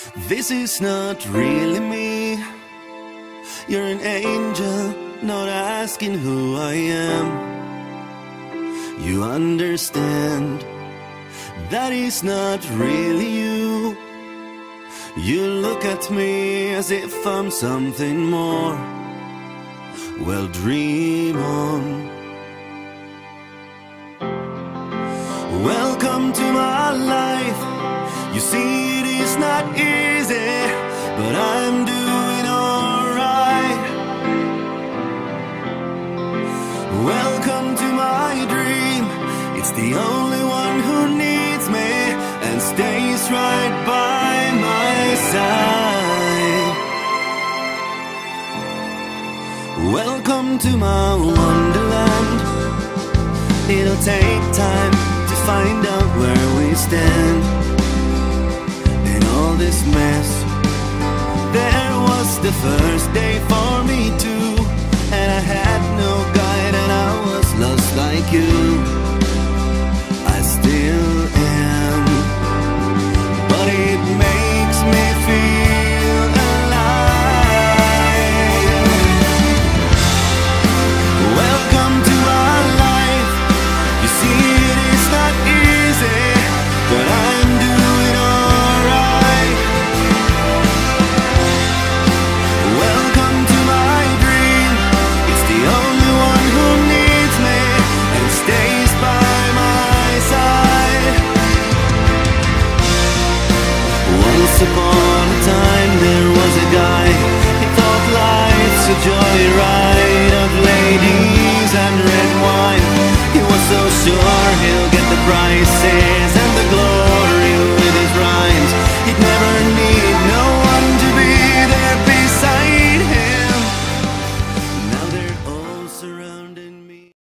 This is not really me. You're an angel, not asking who I am. You understand that is not really you. You look at me as if I'm something more. Well, dream on. Welcome to my life. You see, it is not easy, but I'm doing alright. Welcome to my dream. It's the only one who needs me and stays right by my side. Welcome to my wonderland. It'll take time to find out where we stand. In all this mess, there was the first day for